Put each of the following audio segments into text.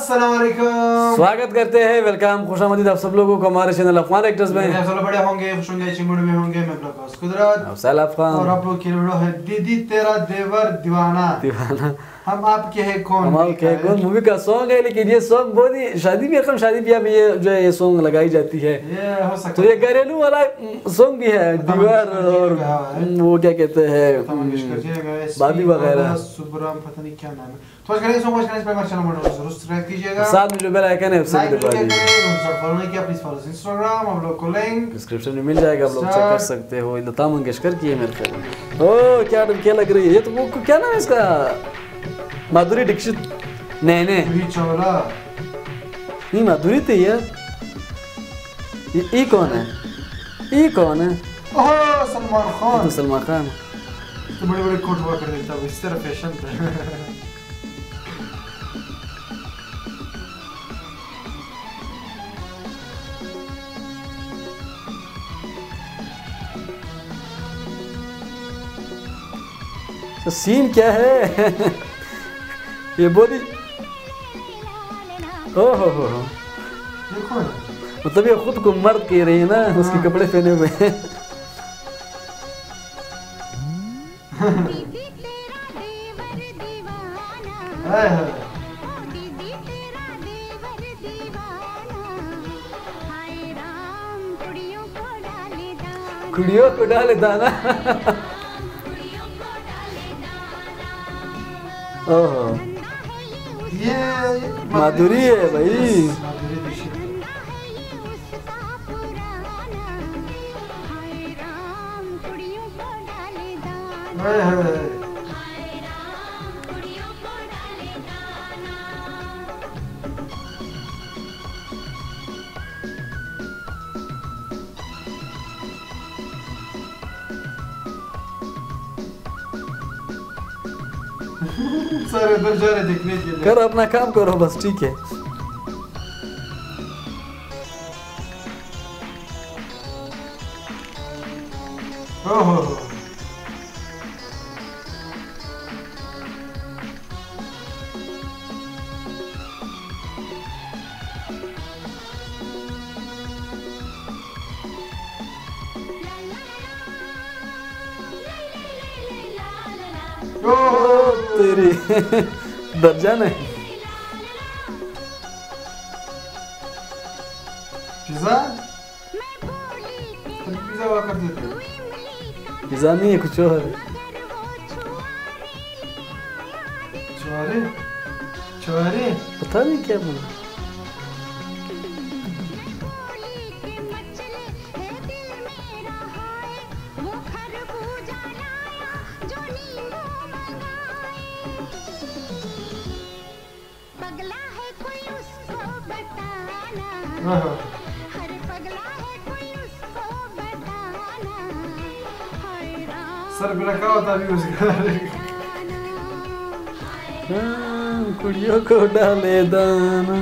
अस्सलाम वालेकुम, स्वागत करते हैं, वेलकम, खुशामदीद आप सब लोगों को हमारे चैनल अफगान एक्टर्स में। आप सब बड़े होंगे, खुश होंगे, अच्छी मूड में होंगे। मैं ब्लॉगर्स कुदरत अफसल अफगान और आप लोग की वीडियो है दीदी तेरा देवर दीवाना। दीवाना। हम आपके हैं कौन, हम आपके हैं कौन मूवी का सॉन्ग है, लेकिन ये सॉन्ग बहुत ही शादी ब्याह में ये जो है ये सॉन्ग लगाई जाती है। ये हो सकता तो ये घरेलू वाला सॉन्ग भी है, दीवार और वो क्या कहते हैं भाभी वगैरह, सुब्रम पता नहीं क्या नाम है। तो आज सॉन्ग वाच करने से पहले चैनल को जरूर सब्सक्राइब कीजिएगा, साथ में जो बेल आइकन है उसे भी दबा दीजिए। फॉलो नहीं किया प्लीज फॉलो इंस्टाग्राम, आप लोग को लिंक डिस्क्रिप्शन में मिल जाएगा, आप लोग चेक कर सकते हो। लता मंगेशकर की है मेरे ख्याल। ओ क्या क्या लग रही है ये, तो वो क्या नाम है इसका, माधुरी दीक्षित। नहीं चौला नहीं, माधुरी थी यार। ये ई कौन है, ई कौन है? ओह सलमान खान। तो सलमान खान तो बड़े बड़े कोट हुआ कर देता है, इस तरह फैशन था। तो सीन क्या है? ये बॉडी, ओहो हो, देखो ना, मतलब ये खुद को मर्द कह रही है ना, उसके कपड़े पहने हुए हैं। कुड़ियों को डाले दाना। ओहो ये माधुरी है भाई। सर इधर जा रहे देखने के लिए। कर अपना काम करो बस, ठीक है। ओहो तेरी दर्जा नहीं। पिज़्ज़ा पिज़्ज़ा हुआ कर देते, पिज़्ज़ा नहीं है, कुछ और है। चुआरे चुआरे पता नहीं क्या बोला। सर बिना क्या होता भी उसका। कुड़ियों को डाले दाना।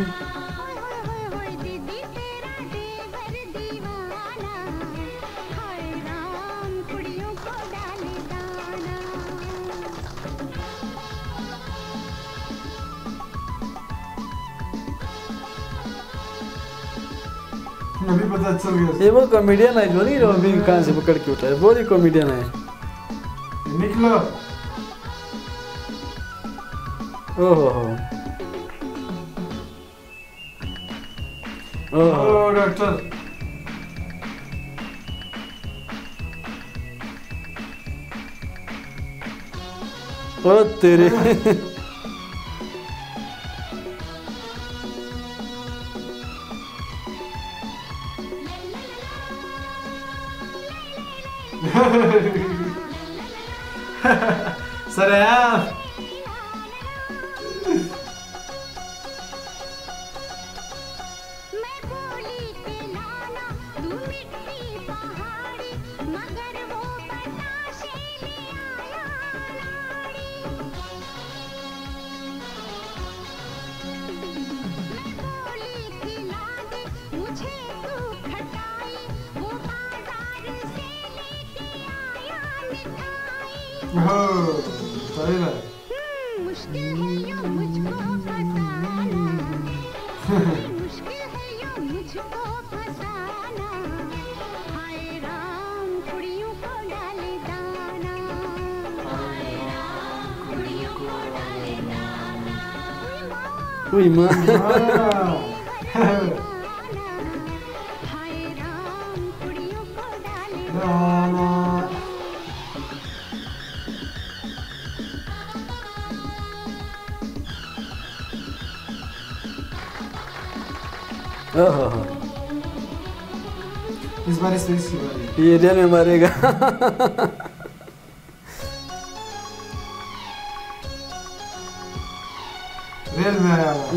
अभी पता चल गया। ये वो कॉमेडियन है जो नहीं, वो अभी कहाँ से पकड़ के उठा है, बहुत ही कॉमेडियन है। निकलो। ओहो ओह डॉक्टर, ओ तेरे। सर यार मुश्किल है यो मुझको बताना। Uy, man. इस बार इस की बारी ये रियल में मारेगा। रियल में आया हुआ।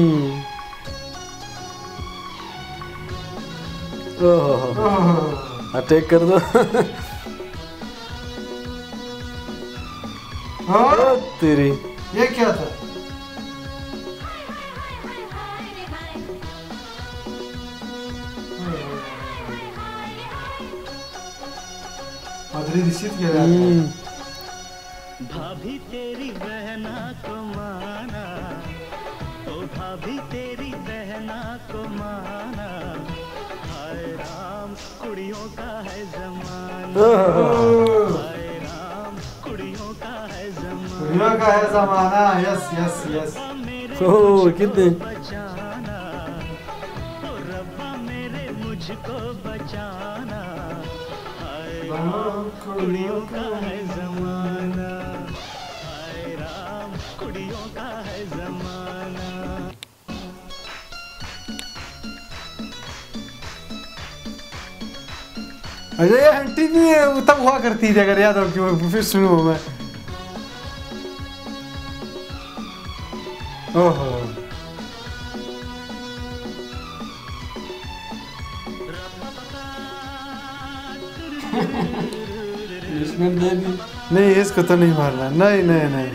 अटैक कर दो। तेरी ये क्या था? मधुरी दीक्षित के भाभी तेरी बहना को माना, ओ भाभी तेरी बहना को माना, हाय राम कुड़ियों का है जमाना, हाय राम कुड़ियों का है जमाना, कुड़ियों का है जमाना। Yes yes yes. ओह कितने बचाना, ओ रब्बा मेरे मुझको बचाना, कुड़ियों का है जमाना, हाय राम कुड़ियों का है जमाना। अरे ये आंटी भी तब हुआ करती थी, अगर याद हो कि वो फिर सुनूं मैं। ओहो दे दी। नहीं, इसको तो नहीं मारना। नहीं नहीं नहीं।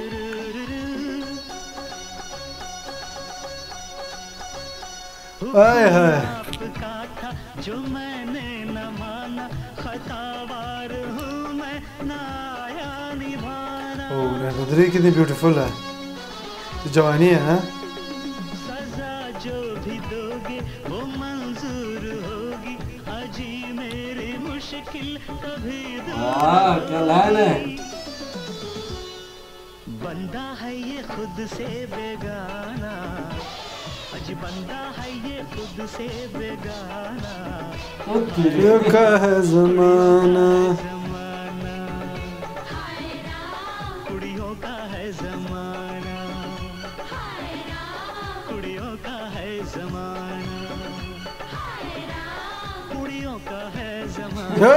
आए हाय। जो मैंने न माना, खतावार हूँ मैं, ना आया निभाना। ओह मधुरी कितनी ब्यूटीफुल है। तो जवानी है ना। सजा जो भी दोगे वो मंजूर होगी, अजी मेरी मुश्किल कभी वाह क्या लाइन है। बंदा है ये खुद से बेगाना, अजी बंदा है ये खुद से बेगाना, कुड़ियों का है जमाना। जमाना कुड़ियों का है जमाना, कुड़ियों का है जमाना, कुड़ियों का है जमाना,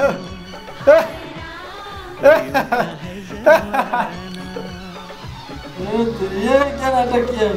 ये क्या नाटक किया।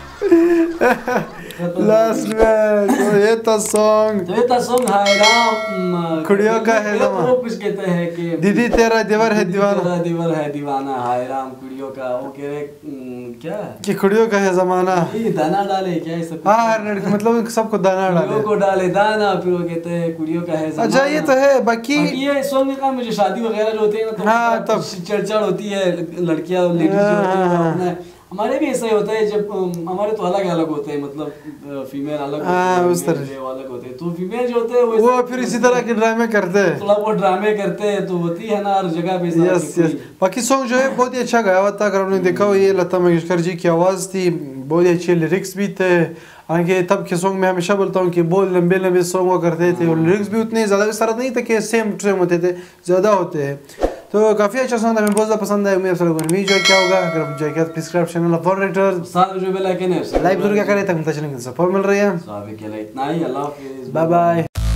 लास्ट में तो ये तो सॉन्ग हाय राम कुड़ियों का है जमाना। वो कुछ कहते हैं कि दीदी तेरा देवर है दीवाना, तेरा देवर है दीवाना, हाय राम कुड़ियों का। वो कह रहे क्या कि कुड़ियों का है जमाना। ये दाना डाले क्या ये सब। हाँ लड़की मतलब सबको दाना डाले। कुड़ियों को डाले दाना, फिर वो कहते हैं कुड़ियों का है जमाना। अच्छा ये तो है। बाकी ये सॉन्ग का मुझे शादी वगैरह जो होते हैं ना तो हाँ, तब चर्चा होती है, लड़कियां लेडीज जो होती हैं अपना। हमारे भी ऐसा ही होता है, जब हमारे तो अलग अलग होते हैं, मतलब फीमेल अलग उस तरह अलग होते हैं, तो फीमेल जो होते हैं वो फिर इसी तरह के ड्रामे करते हैं। थोड़ा बहुत ड्रामे करते हैं, तो होती है ना हर जगह पे। Yes yes. बाकी सॉन्ग जो है बहुत ही अच्छा गाया हुआ था। अगर आपने देखा हो, ये लता मंगेशकर जी की आवाज़ थी, बहुत ही अच्छे लिरिक्स भी थे। हालांकि तब के सॉन्ग में हमेशा बोलता हूँ कि बहुत लंबे लंबे सॉन्ग हुआ करते थे, और लिरिक्स भी उतने ज़्यादा विस्तार नहीं थे कि सेम होते थे, ज़्यादा होते हैं। तो काफ़ी अच्छा सॉन्ग था, हमें बहुत ज़्यादा पसंद आया। उम्मीद है आप लोगों ने भी एंजॉय किया होगा। अगर आप एंजॉय किया तो सब्सक्राइब चैनल फॉर राइटर साथ में जो बेल आइकन है लाइव जरूर क्या करें, तक मिलता चलेंगे सपोर्ट मिल रही है। तो अभी के लिए इतना ही। अल्लाह हाफिज़, बाय बाय।